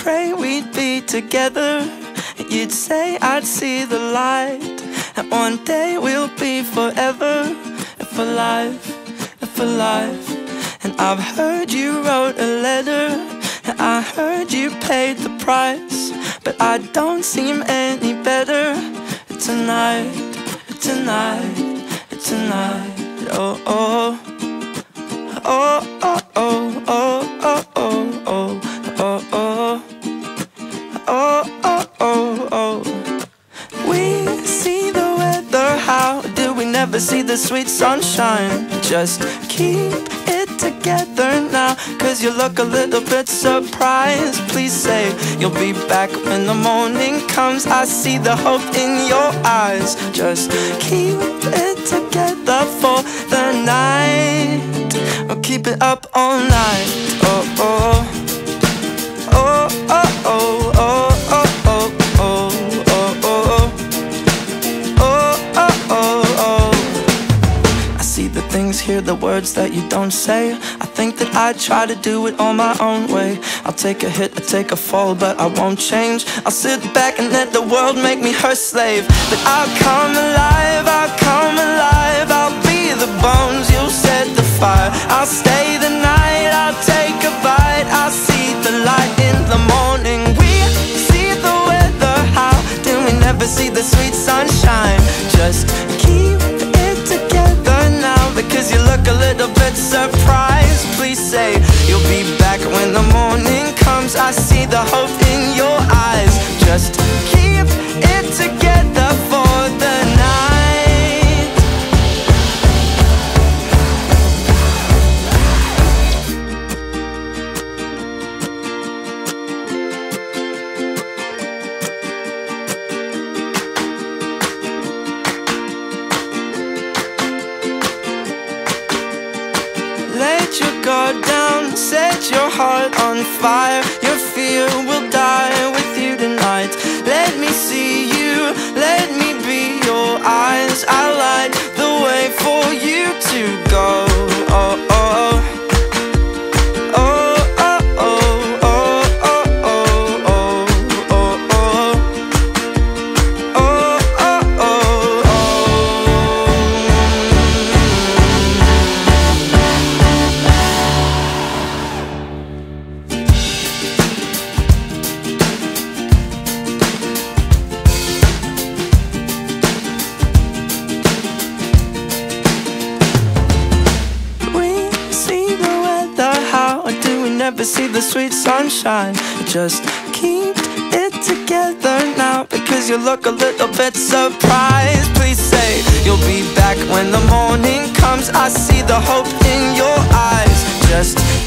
pray we'd be together. You'd say I'd see the light, and one day we'll be forever, and for life, and for life. And I've heard you wrote a letter, and I heard you paid the price, but I don't seem any better tonight, tonight, tonight. Oh, oh, oh, oh, oh, oh, oh, oh, oh, oh, oh, oh, oh, oh. We see the weather, how do we never see the sweet sunshine? Just keep it together now, cause you look a little bit surprised. Please say you'll be back when the morning comes. I see the hope in your eyes. Just keep it together for the night, or keep it up all night. Oh, oh, oh, oh, oh, oh, oh, oh, oh, oh, oh, oh, oh, oh. I see the things, hear the words that you don't say. I think that I'd try to do it on my own way. I'll take a hit, I'll take a fall, but I won't change. I'll sit back and let the world make me her slave. But I'll come alive, I'll come alive. I'll be the bones, you'll set the fire. I'll stay the night, I'll take a bite. I'll see the light in the morning. We see the weather, how do we never see the sweet sunshine? Just keep it together now, because you look a little bit surprised. Please say you'll be back when the morning comes. I see the hope in your eyes. Just keep it together for the night. Let your guard down, set your heart on fire. Your fear will die with you tonight. Let me see you, let me be your eyes. I'll light the way for you to go. Oh, oh, oh, oh, oh, oh, oh, oh, oh, oh, oh, oh, oh, oh. Never see the sweet sunshine. Just keep it together now, because you look a little bit surprised. Please say you'll be back when the morning comes. I see the hope in your eyes. Just